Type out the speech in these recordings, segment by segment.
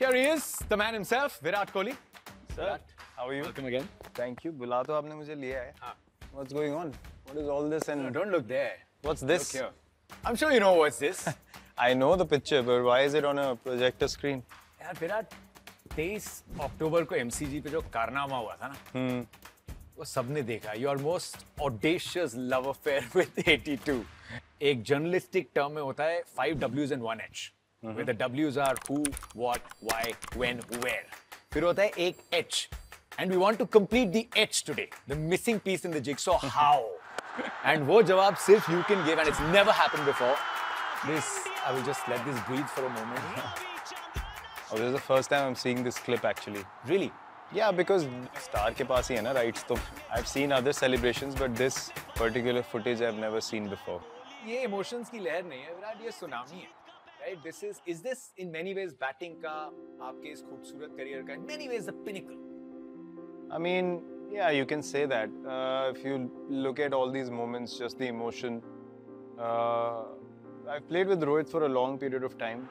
Here he is, the man himself, Virat Kohli. Sir, how are you? Welcome again. Thank you. बुला तो आपने मुझे लिया है. हाँ. What's going on? What is all this and? No, don't look there. What's this? Look here. I'm sure you know what's this. I know the picture, but why is it on a projector screen? यार विराट 23 अक्टूबर को MCG पे जो कारनामा हुआ था ना, वो सबने देखा. Your most audacious love affair with 82. एक जर्नलिस्टिक टर्म में होता है 5 W's and 1 H. Where the W's are who, what, why, when, where. फिर होता है एक H. And we want to complete the H today. The missing piece in the jigsaw. How? And वो जवाब सिर्फ you can give, and it's never happened before. This, I will just let this breathe for a moment. Oh, this is the first time I'm seeing this clip actually. Really? Yeah, because Star के पास ही है ना rights तो I've seen other celebrations, but this particular footage I've never seen before. ये emotions की लहर नहीं है विराट, ये सुनामी है. Right? Is this in many ways batting का आपके इस खूबसूरत career का in many ways the pinnacle? I mean, yeah, you can say that. If you look at all these moments, just the emotion. I've played with Rohit for a long period of time,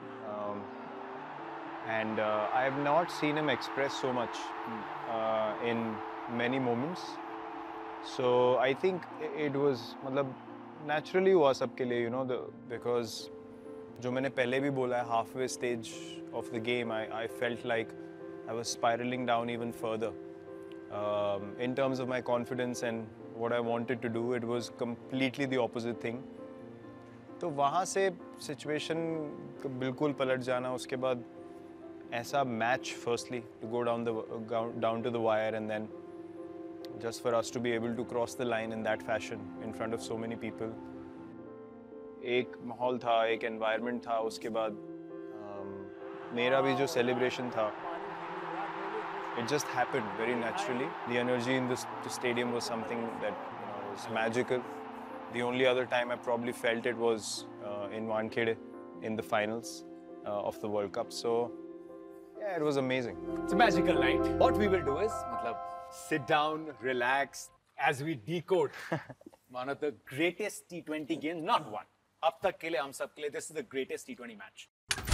and I have not seen him express so much in many moments. So I think it was, मतलब naturally हुआ सबके लिए, you know, because जो मैंने पहले भी बोला है, halfway stage of the game, I felt like I was spiraling down even further. In terms of my confidence and what I wanted to do, it was completely the opposite thing. तो वहाँ से situation बिल्कुल पलट जाना, उसके बाद ऐसा match firstly to go down to the wire, and then just for us to be able to cross the line in that fashion in front of so many people. एक माहौल था, एक environment था, उसके बाद मेरा भी जो celebration था, it just happened very naturally. The energy in the stadium was something that, you know, was magical. The only other time I probably felt it was in Wankhede in the finals of the World Cup. So yeah, it was amazing. It's a magical night. What we will do is, मतलब, sit down, relax, as we decode one of the greatest T20 games, not one. अब तक के लिए हम सब के लिए, this is the greatest T20 match.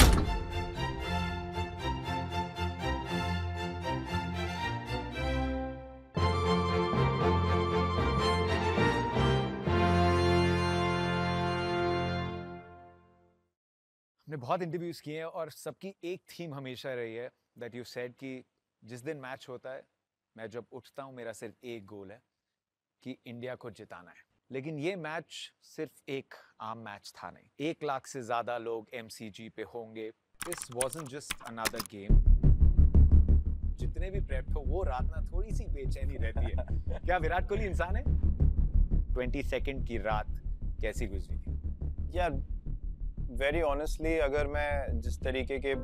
हमने बहुत इंटरव्यूज किए हैं और सबकी एक थीम हमेशा रही है that you said कि जिस दिन मैच होता है, मैं जब उठता हूँ मेरा सिर्फ एक गोल है कि इंडिया को जिताना है. लेकिन ये मैच सिर्फ एक आम मैच था नहीं. 1 लाख से ज्यादा लोग MCG पे होंगे. This wasn't just another game. जितने भी प्रेप हो, वो रात ना थोड़ी सी बेचैनी रहती है. क्या विराट कोहली इंसान है? 20 सेकंड की रात कैसी गुजरी थी? यार very honestly, अगर मैं जिस तरीके के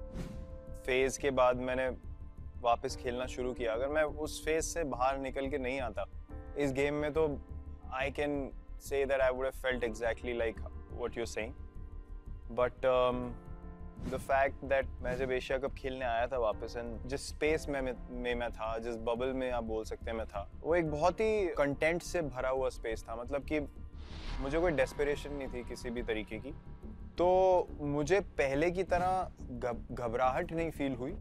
फेज के बाद मैंने वापस खेलना शुरू किया, अगर मैं उस फेज से बाहर निकल के नहीं आता इस गेम में, तो I can say that I would have felt exactly like what you're saying. But the fact that मैं जब एशिया कप खेलने आया था वापस, एंड जिस स्पेस में मैं था, जिस बबल में आप बोल सकते हैं मैं था, वो एक बहुत ही कंटेंट से भरा हुआ स्पेस था. मतलब कि मुझे कोई डेस्परेशन नहीं थी किसी भी तरीके की. तो मुझे पहले की तरह घबराहट नहीं फील हुई.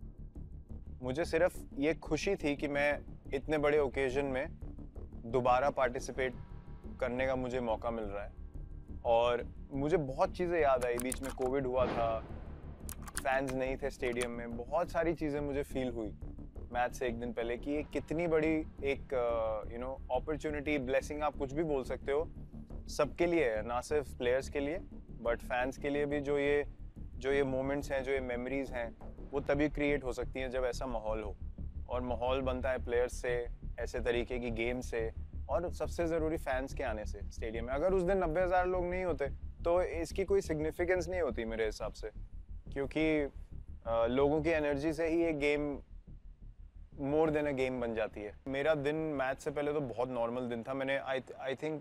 मुझे सिर्फ ये खुशी थी कि मैं इतने बड़े ओकेजन में दोबारा पार्टिसिपेट करने का मुझे मौका मिल रहा है. और मुझे बहुत चीज़ें याद आई. बीच में कोविड हुआ था, फैंस नहीं थे स्टेडियम में, बहुत सारी चीज़ें मुझे फील हुई मैच से एक दिन पहले कि ये कितनी बड़ी एक यू नो अपॉर्चुनिटी, ब्लेसिंग, आप कुछ भी बोल सकते हो, सबके लिए है, ना सिर्फ प्लेयर्स के लिए बट फैंस के लिए भी. जो ये मोमेंट्स हैं, जो ये मेमोरीज हैं, वो तभी क्रिएट हो सकती हैं जब ऐसा माहौल हो. और माहौल बनता है प्लेयर्स से, ऐसे तरीके की गेम से, और सबसे ज़रूरी फैंस के आने से स्टेडियम में. अगर उस दिन 90,000 लोग नहीं होते तो इसकी कोई सिग्निफिकेंस नहीं होती मेरे हिसाब से, क्योंकि लोगों की एनर्जी से ही ये game more than a game बन जाती है. मेरा दिन मैच से पहले तो बहुत नॉर्मल दिन था. मैंने I think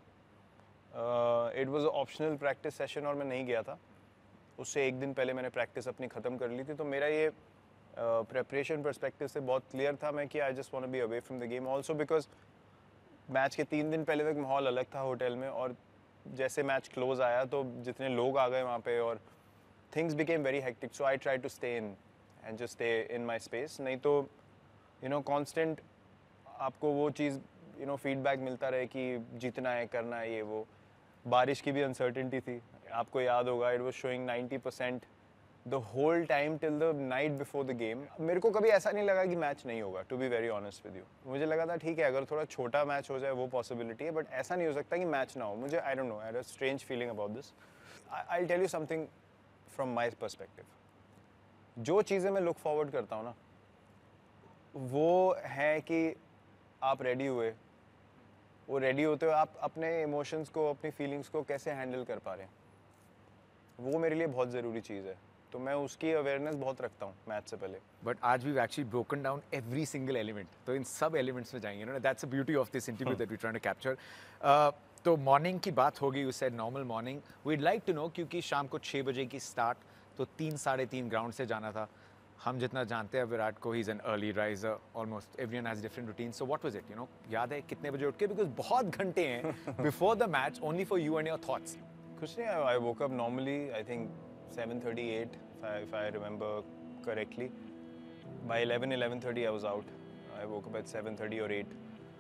it was optional practice session और मैं नहीं गया था. उससे एक दिन पहले मैंने प्रैक्टिस अपनी ख़त्म कर ली थी. तो मेरा ये प्रेपरेशन पर्सपेक्टिव से बहुत क्लियर था मैं कि I just want to be away from the game. Also because match के 3 दिन पहले तक माहौल अलग था होटल में, और जैसे मैच क्लोज आया तो जितने लोग आ गए वहाँ पे, और things became very hectic. So I try to stay in and just stay in my space. नहीं तो constant आपको वो चीज़ feedback मिलता रहे कि जीतना है, करना है, ये वो. बारिश की भी uncertainty थी. आपको याद होगा, it was showing 90% the whole time till the night before the game. मेरे को कभी ऐसा नहीं लगा कि मैच नहीं होगा, to be very honest with you. मुझे लगा था ठीक है, अगर थोड़ा छोटा मैच हो जाए वो possibility है, but ऐसा नहीं हो सकता कि मैच ना हो. मुझे I don't know, I had a strange feeling about this. I'll tell you something from my perspective. जो चीज़ें मैं look forward करता हूँ ना, वो है कि आप रेडी हुए, वो रेडी होते हुए आप अपने इमोशंस को, अपनी फीलिंग्स को कैसे हैंडल कर पा रहे हैं, वो मेरे लिए बहुत ज़रूरी चीज़ है. तो मैं उसकी अवेयरनेस बहुत रखता हूँ मैच से पहले. बट आज we actually broken down every single element, तो इन सब एलिमेंट्स में जाएंगे. That's the beauty of this interview that we trying to capture. तो मॉर्निंग की बात होगी, you said normal morning. We'd like to know, क्योंकि शाम को 6 बजे की स्टार्ट, तो 3-3.5 ग्राउंड से जाना था. हम जितना जानते हैं विराट को, he is an early riser, almost everyone has different routine. So what was it, याद है कितने बजे उठ के? बिकॉज बहुत घंटे हैं before the match, only for you and your thoughts. कुछ नहीं, I woke up normally, I think 7:38 if I remember correctly. By 11:30 I was out. I woke up at 7:30 or 8.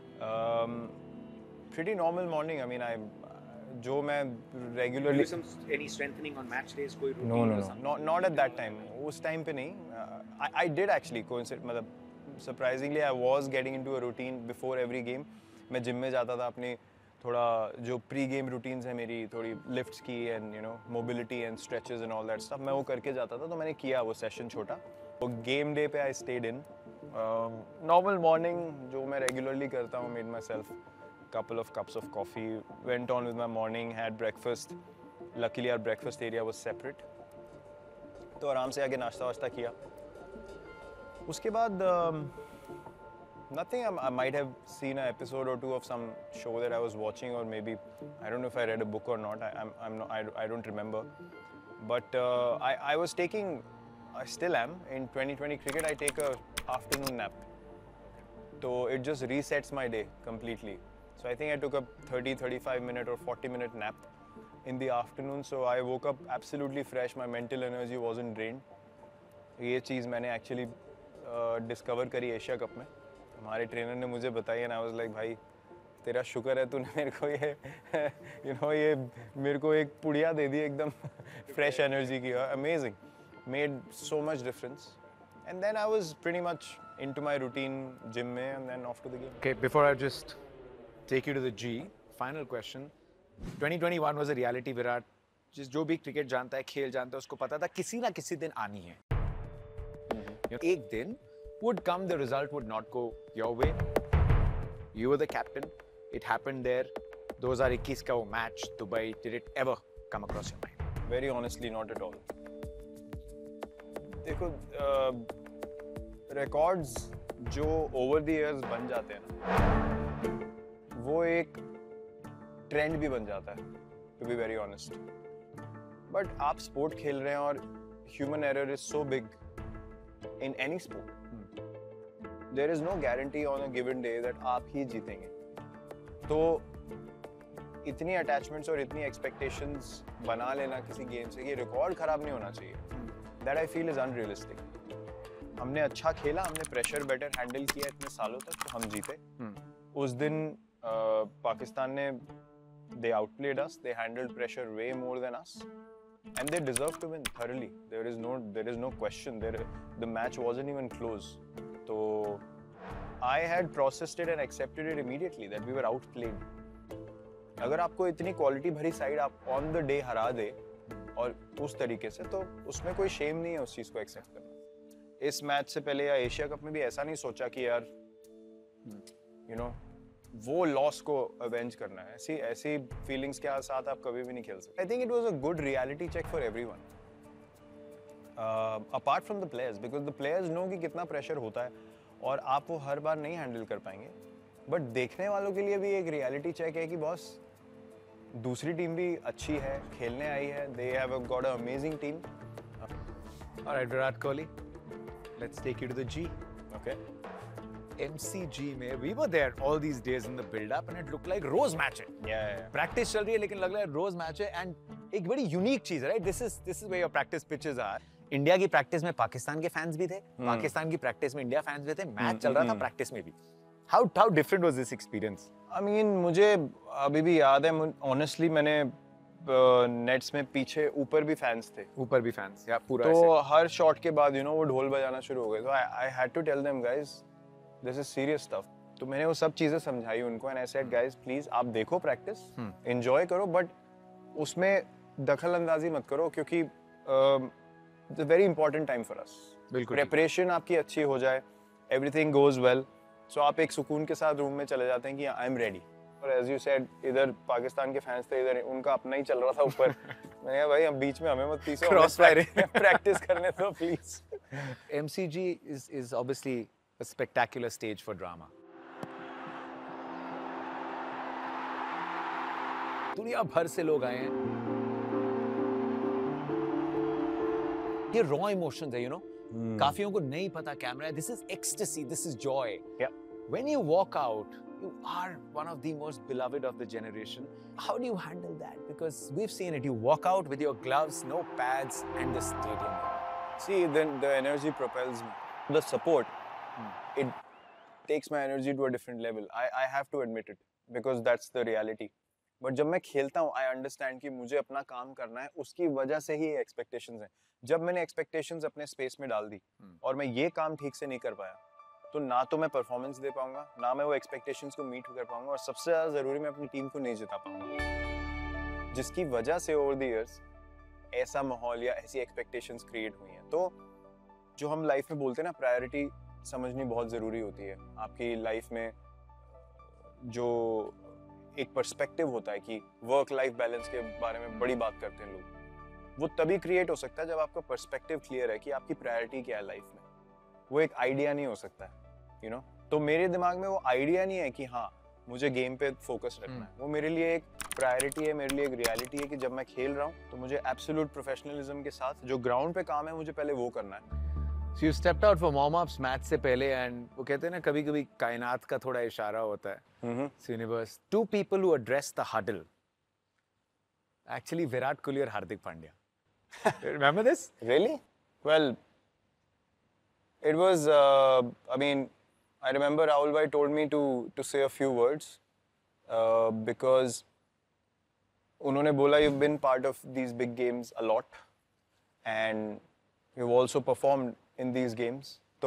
Pretty normal morning. I mean, जो मैं regularly. Any strengthening on match days? कोई routine? No. Not at that time. उस time पे नहीं. I did actually coincide. मतलब surprisingly I was getting into a routine before every game. मैं gym में जाता था, अपनी थोड़ा जो प्री गेम रूटीन्स है मेरी, थोड़ी लिफ्ट्स की and mobility and stretches and all that stuff, मैं वो करके जाता था. तो मैंने किया वो सेशन छोटा. तो गेम डे पे I stayed in. Normal morning जो मैं रेगुलरली करता हूँ, made myself couple of cups of coffee, went on with my morning, had breakfast. Luckily our breakfast area was separate. तो आराम से आके नाश्ता वाश्ता किया. उसके बाद nothing. I might have seen an episode or two of some show that I was watching, or maybe I don't know if I read a book or not. I don't remember. But I was taking, I still am in 2020 cricket. I take a afternoon nap. So it just resets my day completely. So I think I took a 30-35 minute or 40-minute nap in the afternoon. So I woke up absolutely fresh. My mental energy wasn't drained. ये चीज़ मैंने actually discover करी Asia cup में. हमारे trainer ने मुझे बताई and I was like, भाई तेरा शुक्र है तूने मेरे को ये ये मेरे को एक पुड़िया दे दी एकदम fresh energy की. Amazing. Made so much difference. And then I was pretty much into my routine gym में and then off to the game. Okay, before I just take you to the G, final question. 2021 was a reality. Virat जो भी cricket जानता है, खेल जानता है, उसको पता था किसी ना किसी दिन आनी है. एक दिन would come, the result would not go your way. You were the captain. It happened there. 2021 का वो match, Dubai. Did it ever come across your mind? Very honestly, not at all. देखो, records जो over the years बन जाते हैं ना, वो एक ट्रेंड भी बन जाता है, to be very honest. But आप स्पोर्ट खेल रहे हैं और human error is so big in any sport. There is no guarantee on a given day that आप ही जीतेंगे. तो इतनी attachments और इतनी expectations बना लेना किसी गेम से, ये रिकॉर्ड खराब नहीं होना चाहिए. That I feel is unrealistic. हमने अच्छा खेला, हमने प्रेशर बेटर हैंडल किया इतने सालों तक, तो हम जीते. उस दिन पाकिस्तान ने they outplayed us, they handled pressure way more than us, and they deserved to win thoroughly. There is no question. The match wasn't even close. So I had processed it and accepted it immediately that we were outplayed. अगर आपको इतनी quality भरी side आप on the day हरा दे और उस तरीके से, तो उसमें कोई शेम नहीं है उस चीज को एक्सेप्ट करना. इस मैच से पहले या एशिया कप में भी ऐसा नहीं सोचा कि यार वो लॉस को अवेंज करना है. ऐसी फीलिंग्स के साथ आप कभी भी नहीं खेल सकते. I think it was a good reality check for everyone, apart from the players, because the players know कि कितना प्रेशर होता है और आप वो हर बार नहीं हैंडल कर पाएंगे. बट देखने वालों के लिए भी एक रियलिटी चेक है कि बॉस दूसरी टीम भी अच्छी है, खेलने आई है. They have got a amazing team. Alright Virat Kohli, let's take you to the G. Okay. MCG में we were there all these days in the build up and it looked like रोज match है. Practice चल रही है लेकिन लग रहा है रोज मैच है. एंड एक बड़ी यूनिक चीज है, right? This is where your practice pitches are. India की प्रैक्टिस में पाकिस्तान के फैंस भी थे, पाकिस्तान की प्रैक्टिस में इंडिया फैंस भी थे, मैच चल रहा था प्रैक्टिस में भी. How different was this experience? I mean, मुझे अभी भी याद है, ऑनेस्टली मैंने नेट्स में पीछे ऊपर भी फैंस थे, ऊपर भी फैंस या पूरा तो ऐसे. हर शॉट के बाद वो ढोल बजाना शुरू हो गए. तो I had to tell them guys this is serious stuff. तो मैंने वो सब चीजें समझाई उनको and I said guys please आप देखो प्रैक्टिस, एंजॉय करो, बट उसमें दखल अंदाजी मत करो, क्योंकि it's a very important time for us. बिल्कुल. प्रिपरेशन आपकी अच्छी हो जाए, एवरीथिंग गोज वेल, सो आप एक सुकून के साथ रूम में चले जाते हैं कि आई एम रेडी. और एज यू सेड, इधर पाकिस्तान के फैंस थे, इधर उनका अपना ही चल रहा था ऊपर. मैंने कहा भाई हम बीच में हमें मत पीछे क्रॉस फायर प्रैक्टिस करने दो please. MCG is obviously a spectacular stage for drama. दुनिया भर से लोग आए हैं. ये रॉ इमोशंस है, काफियों को नहीं पता कैमरा है. This is ecstasy, this is joy. When you walk out, you are one of the most beloved of the generation. How do you handle that? Because we've seen it. You walk out with your gloves, no pads, and the stadium. See, then the energy propels me. The support, it takes my energy to a different level. I have to admit it, because that's the reality. But जब मैं खेलता हूँ, I understand कि मुझे अपना काम करना है, उसकी वजह से ही expectations हैं. जब मैंने expectations अपने space में डाल दी और मैं ये काम ठीक से नहीं कर पाया, तो ना तो मैं परफॉर्मेंस दे पाऊंगा, ना मैं वो एक्सपेक्टेशंस को मीट कर पाऊंगा, और सबसे ज्यादा जरूरी मैं अपनी टीम को नहीं जिता पाऊंगा, जिसकी वजह से ओवर द इयर्स ऐसा माहौल या ऐसी एक्सपेक्टेशंस क्रिएट हुई हैं. तो जो हम लाइफ में बोलते हैं ना, प्रायोरिटी समझनी बहुत ज़रूरी होती है. आपकी लाइफ में जो एक पर्सपेक्टिव होता है कि वर्क लाइफ बैलेंस के बारे में बड़ी बात करते हैं लोग, वो तभी क्रिएट हो सकता है जब आपका पर्सपेक्टिव क्लियर है कि आपकी प्रायोरिटी क्या है लाइफ में. वो एक आइडिया नहीं हो सकता है, तो मेरे दिमाग में वो आइडिया नहीं है कि हाँ मुझे गेम पे फोकस रखना है. वो मेरे लिए एक प्रायोरिटी है, मेरे लिए एक रियलिटी है कि जब मैं खेल रहा हूँ तो मुझे एब्सोल्यूट प्रोफेशनलिज्म के साथ जो ग्राउंड पे काम है मुझे पहले वो करना है. So you stepped out for warm-ups match से पहले, and वो कहते हैं ना कभी-कभी कायनात का थोड़ा इशारा होता है. Universe. Two people who addressed the huddle. Actually, Virat Kohli और Hardik Pandya. Remember this? Really? Well, it was. I mean, I remember Rahul bhai told me to say a few words because उन्होंने बोला you've been part of these big games a lot and you've also performed in these games. So,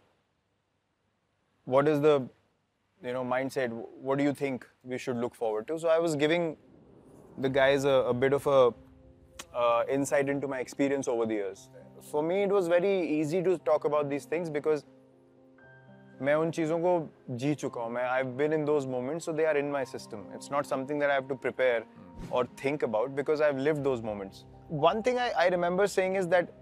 what is the mindset? What do you think we should look forward to? So I was giving the guys a bit of a insight into my experience over the years. For me, it was very easy to talk about these things because मैं उन चीज़ों को जी चुका हूँ. I've been in those moments, so they are in my system. It's not something that I have to prepare or think about because I've lived those moments. One thing I remember saying is that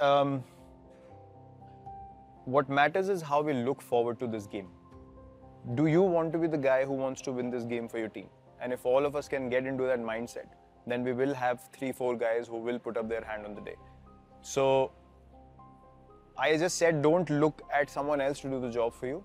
what matters is how we look forward to this game. Do you want to be the guy who wants to win this game for your team? And if all of us can get into that mindset, then we will have 3-4 guys who will put up their hand on the day. So I just said, don't look at someone else to do the job for you.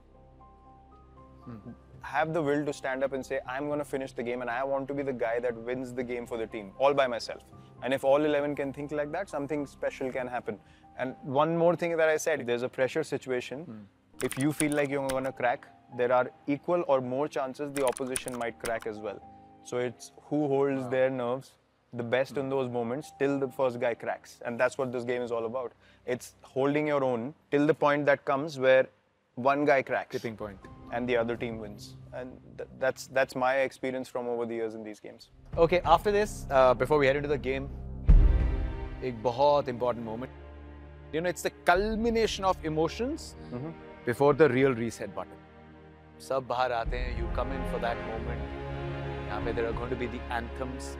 Have the will to stand up and say, I'm going to finish the game and I want to be the guy that wins the game for the team, all by myself. And if all 11 can think like that, something special can happen. And one more thing that I said, there's a pressure situation. If you feel like you're going to crack, there are equal or more chances the opposition might crack as well. So it's who holds their nerves the best in those moments till the first guy cracks. And that's what this game is all about. It's holding your own till the point that comes where one guy cracks. Tipping point. And the other team wins. And that's my experience from over the years in these games. Okay, after this, before we head into the game, एक बहुत important moment. It's the culmination of emotions before the real reset button. सब बाहर आते हैं, you come in for that moment. यहाँ पे there are going to be the anthems.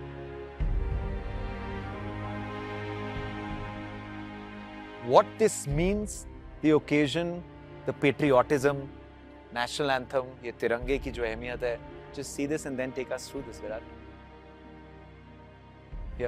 What this means, the occasion, the patriotism, national anthem, ये तिरंगे की जो अहमियत है. Just see this and then take us through this, Virat. Yeah.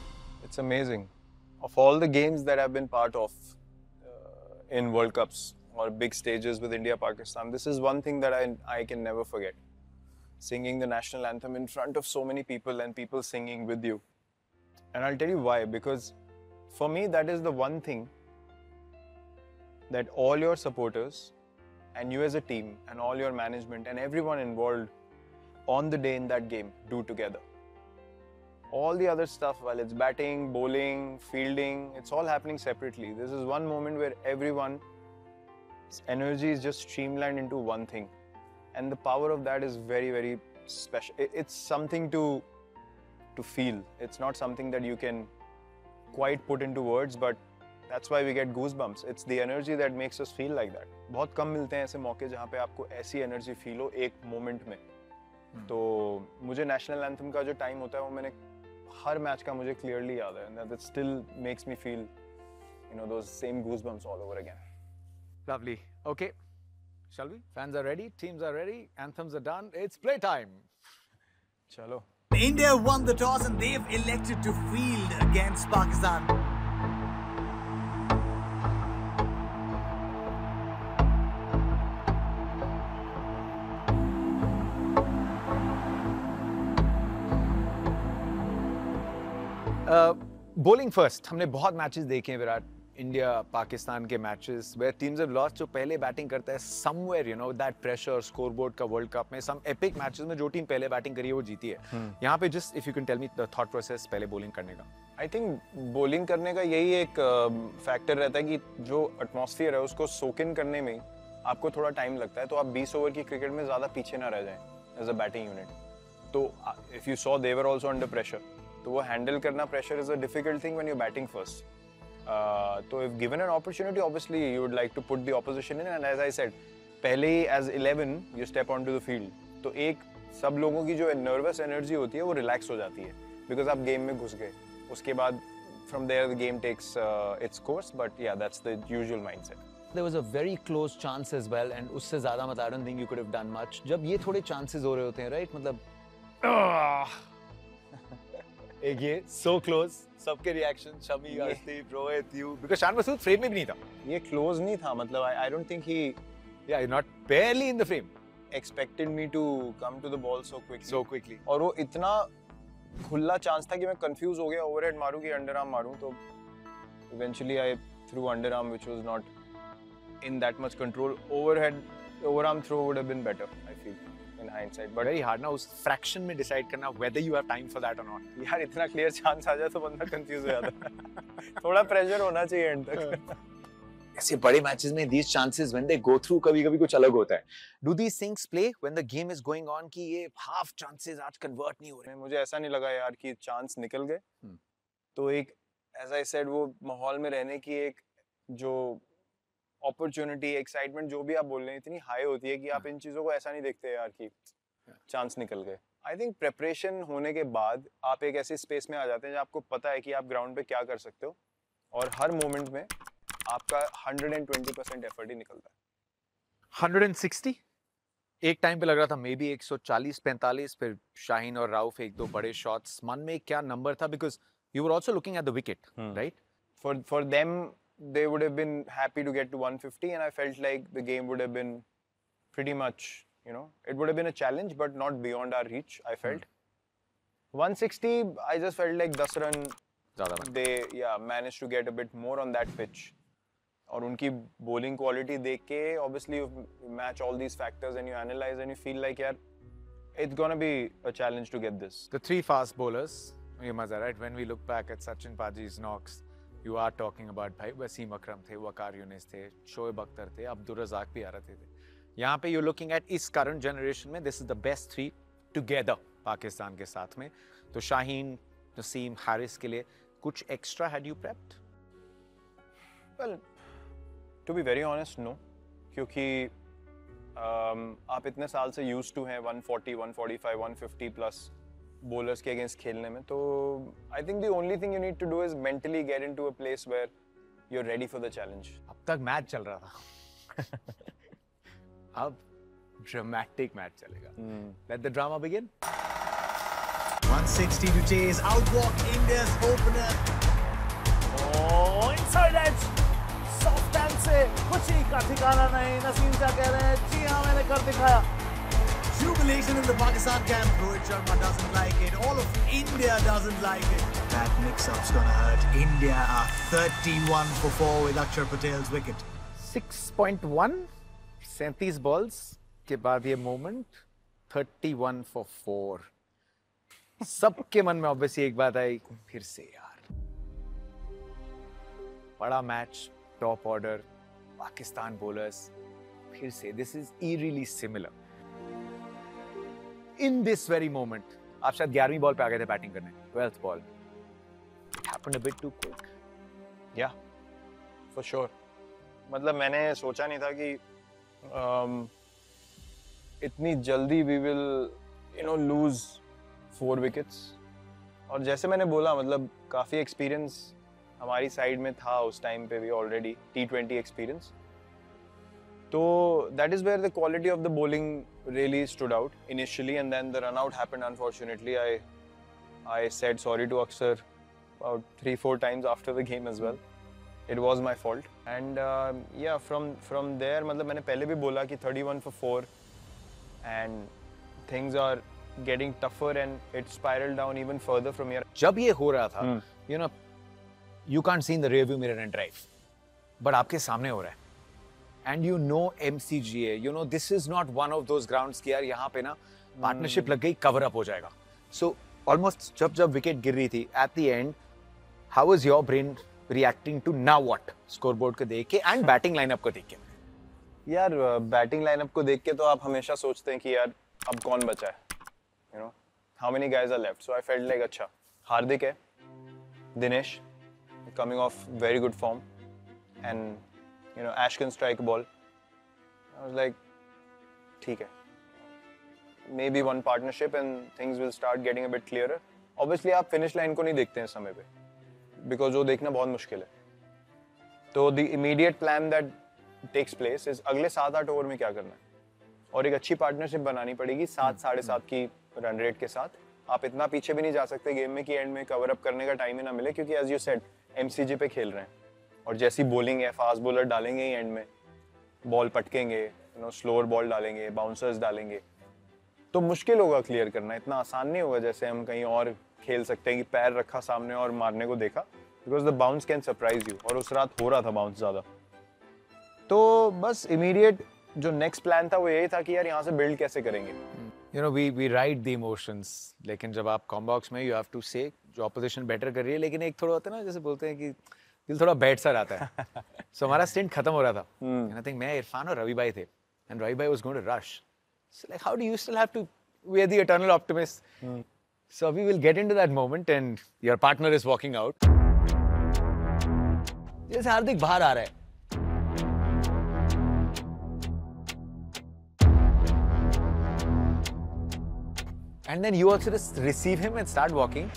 It's amazing. Of all the games that I've been part of in World Cups, or big stages with India, Pakistan, this is one thing that I can never forget. Singing the national anthem in front of so many people and people singing with you. And I'll tell you why, because for me, that is the one thing that all your supporters and you as a team and all your management and everyone involved on the day in that game do together. All the other stuff, while it's batting, bowling, fielding, it's all happening separately. This is one moment where everyone's energy is just streamlined into one thing. And the power of that is very, very special. It's something to feel. It's not something that you can quite put into words, but that's why we get goosebumps. It's the energy that makes us feel like that. बहुत कम मिलते हैं ऐसे मौके जहाँ पे आपको ऐसी energy feel हो एक मोमेंट में. तो मुझे नेशनल एंथम का जो टाइम होता है वो मैंने हर मैच का मुझे क्लियरली याद है. And that still makes me feel, you know, those same goosebumps all over again. Lovely. Okay. Shall we? Fans are ready, teams are ready, anthems are done. It's playtime. Chalo. India won the toss and they've elected to field against Pakistan. Bowling first. हमने बहुत matches देखे हैं Virat. India Pakistan के matches where teams have lost. जो पहले batting करता है somewhere, you know, that pressure scoreboard का वर्ल्ड कप में सम एपिक मैचेस में जो टीम पहले बैटिंग करी है वो जीती है. यहाँ पे just if you can tell me the thought process पहले बॉलिंग करने का. आई थिंक बॉलिंग करने का यही एक फैक्टर रहता है कि जो एटमॉस्फेयर है उसको सोक इन करने में आपको थोड़ा टाइम लगता है. तो आप 20 ओवर की क्रिकेट में ज़्यादा पीछे ना रह जाएं एज अ बैटिंग यूनिट. तो if you saw they were also under pressure, तो वो हैंडल करना pressure is a difficult thing when you batting first. तो if given an opportunity, obviously you would like to put the opposition in, and as I said, पहले ही as 11 you step onto the field, तो एक सब लोगों की जो nervous energy होती है वो relax हो जाती है because आप game में घुस गए. उसके बाद from there the game takes its course, but yeah, that's the usual mindset. There was a very close chance as well, and उससे ज़्यादा मतलब I don't think you could have done much. जब ये थोड़े chances हो रहे होते हैं, right? मतलब एक ये so close, सबके reaction, Shami, Arshdeep, Rohit, you, because Shan Masood frame में भी नहीं था. ये क्लोज नहीं था, मतलब I don't think he, yeah, not barely in the frame, expected me to come to the ball so quickly. और वो इतना खुला चांस था कि मैं कंफ्यूज हो गया, ओवरहेड मारूं कि अंडर आर्म मारूं. तो eventually I threw underarm which was not in that much control. Overarm throw would have been better, I feel, in hindsight, but very hard ना उस फ्रैक्शन में डिसाइड करना whether you have time for that or not. यार इतना clear chance आ जाए तो बंदा confuse हो जाता है. थोड़ा प्रेशर होना चाहिए एंड तक. ऐसे बड़े मैचेस में these chances when they go through कभी-कभी कुछ अलग होता है. Do these things play when the game is going on कि ये half chances आज convert नहीं हो रहे? मुझे ऐसा नहीं लगा यार कि चांस निकल गए. तो एक as I said वो माहौल में रहने की एक जो अपॉर्चुनिटी, एक्साइटमेंट, जो भी आप बोल रहे हैं, इतनी हाई होती है कि आप इन चीज़ों को ऐसा नहीं देखते यार कि चांस निकल गए. आई थिंक प्रेपरेशन होने के बाद आप एक ऐसी स्पेस में आ जाते हैं जहाँ आपको पता है कि आप ग्राउंड पे क्या कर सकते हो और हर मोमेंट में आपका 120% एफर्ट ही निकलता है. 160 एक टाइम पे लग रहा था मे बी 140-45. फिर शाहीन और राउफ एक दो बड़े शॉट्स. मन में क्या नंबर था, because you were also looking at the wicket, right? For them they would have been happy to get to 150, and I felt like the game would have been pretty much, you know, it would have been a challenge but not beyond our reach, I felt. 160, I just felt like 10 run they managed to get a bit more on that pitch. और उनकी bowling quality देख के obviously you match all these factors and you analyze and you feel like यार it's gonna be a challenge to get this. The three fast bowlers, ये मजा, right? When we look back at Sachin Paji's knocks, you are talking about भाई वसीम अकरम थे, वकार यूनिस थे, शोएब अख्तर थे, अब्दुल रज़ाक भी आ रहे थे. यहाँ पे you're looking at इस current generation में this is the best three together Pakistan के साथ में. तो शाहीन, नसीम, हारिस के लिए कुछ extra had you prepped? Well, to be very honest, no, क्योंकि आप इतने साल से used to हैं 140, 145, 150 plus bowlers के against खेलने में. तो I think the only thing you need to do is mentally get into a place where you're ready for the challenge. अब तक मैच चल रहा था. अब dramatic मैच चलेगा. Let the drama begin. 160 to chase. Outwalk India's opener. Oh, inside edge. Soft and से खुशी का ठिकाना नहीं। नसीम शाह कह रहे हैं जी हाँ मैंने कर दिखाया। Jubilation in the Pakistan camp. Rohit Sharma doesn't like it. All of India doesn't like it. That mix-up's gonna hurt. India are 31 for 4 with Akshar Patel's wicket. 6.1 37 balls के बाद ये मोमेंट 31 for 4। सबके मन में ऑब्वियसली एक बात आई, फिर से यार बड़ा match, top order, Pakistan bowlers, फिर से this is eerily similar. In this very moment आप शायद 11वीं बॉल पे आ गए थे बैटिंग करने, 12th ball, it happened a bit too quick. Yeah for sure, मतलब मैंने सोचा नहीं था कि इतनी जल्दी वी विल लूज 4 विकेट्स। और जैसे मैंने बोला, मतलब काफ़ी एक्सपीरियंस हमारी साइड में था उस टाइम पे भी ऑलरेडी, T20 एक्सपीरियंस। तो that is where the quality of the bowling really stood out initially, and then the run out happened unfortunately. I said sorry to Axar about 3-4 times after the game as well. It was my fault. And yeah, from there, मतलब मैंने पहले भी बोला कि 31 for 4 and things are getting tougher and it spiraled down even further from here. जब ये हो रहा था, you know, you can't see in the rearview mirror and drive, but आपके सामने हो रहा है, and you know MCGA, you know this is not one of those grounds कि यार यहाँ पे ना partnership लग गई, cover up हो जाएगा. So almost जब विकेट गिर रही थी at the end, how was your brain reacting to now what? Scoreboard को देख के and batting lineup को देख के. यार बैटिंग लाइनअप को देख के तो आप हमेशा सोचते हैं कि यार अब कौन बचा है, you know, how many guys are left. So I felt like अच्छा, हार्दिक है, Dinesh coming off very good form, and you know Ash can strike a ball. I was like ठीक है, maybe one partnership and things will start getting a bit clearer. Obviously आप finish line को नहीं देखते हैं समय पे, because वो देखना बहुत मुश्किल है। तो the immediate plan that takes place is अगले 7-8 ओवर में क्या करना है, और एक अच्छी पार्टनरशिप बनानी पड़ेगी 7-7.5 की रन रेट के साथ। आप इतना पीछे भी नहीं जा सकते गेम में कि एंड में कवर अप करने का टाइम ही ना मिले, क्योंकि एज यू सेड MCG पे खेल रहे हैं, और जैसी बॉलिंग है फास्ट बॉलर डालेंगे ही एंड में, बॉल पटकेंगे, यू नो स्लोअर बॉल डालेंगे, बाउंसर्स डालेंगे, तो मुश्किल होगा क्लियर करना। इतना आसान नहीं होगा जैसे हम कहीं और खेल सकते हैं कि पैर रखा सामने और मारने को देखा, because the bounce can surprise you, और उस रात हो रहा था बाउंस ज़्यादा। तो बस इमीडिएट जो नेक्स्ट प्लान था वो यही था कि यार यहाँ से बिल्ड कैसे करेंगे। You know, we ride the emotions, लेकिन जब आप कॉम्बॉक्स में you have to say जो ऑपोजिशन बेटर कर रही है, लेकिन एक थोड़ा होता है ना, जैसे बोलते हैं कि दिल थोड़ा बैठ सा रहता है। So हमारा स्टिंट खत्म हो रहा था, and I think मैं, इरफान और रवि भाई थे, and रवि भाई was going to rush. So like, how do you still have to? We are the eternal optimists. So we will get into that moment, and your partner is walking out. जैसे हार्दिक बाहर आ रहा है, and then you also just receive him and start walking.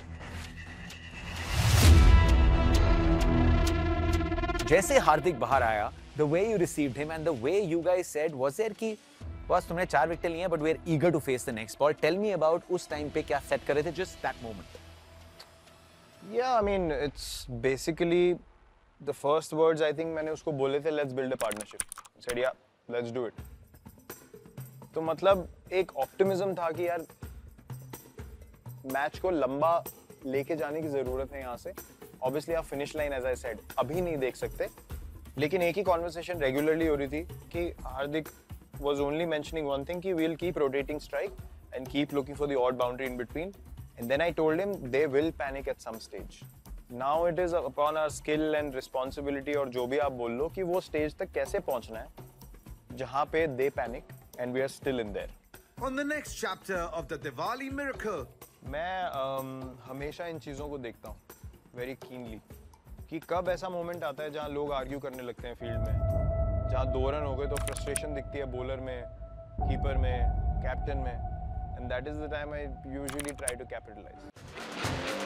जैसे हार्दिक बाहर आया, the way you received him and the way you guys said, was there कि बस तुमने 4 विकेट लिए हैं, but we are eager to face the next ball. Tell me about उस time पे क्या सेट कर रहे थे, just that moment. Yeah, I mean it's basically the first words I think मैंने उसको बोले थे, let's build a partnership. I said yeah, let's do it. तो मतलब एक ऑप्टिमिज्म था कि यार मैच को लंबा लेके जाने की जरूरत है यहाँ से। ऑब्वियसली आप finish line as I said अभी नहीं देख सकते, लेकिन एक ही कॉन्वर्सेशन रेगुलरली हो रही थी कि हार्दिक was only mentioning one thing, कि we'll keep rotating strike and keep looking for the odd boundary in between, and then I told him they will panic at some stage. Now it is upon our skill and responsibility, और जो भी आप बोल लो, कि वो stage तक कैसे पहुंचना है जहां पे they panic and we are still in there. On the next chapter of the Diwali miracle, मैं हमेशा इन चीज़ों को देखता हूँ वेरी कीनली, कि कब ऐसा मोमेंट आता है जहाँ लोग आर्ग्यू करने लगते हैं फील्ड में, जहाँ 2 रन हो गए तो फ्रस्ट्रेशन दिखती है बॉलर में, कीपर में, कैप्टन में, and that is the time I usually try to capitalise.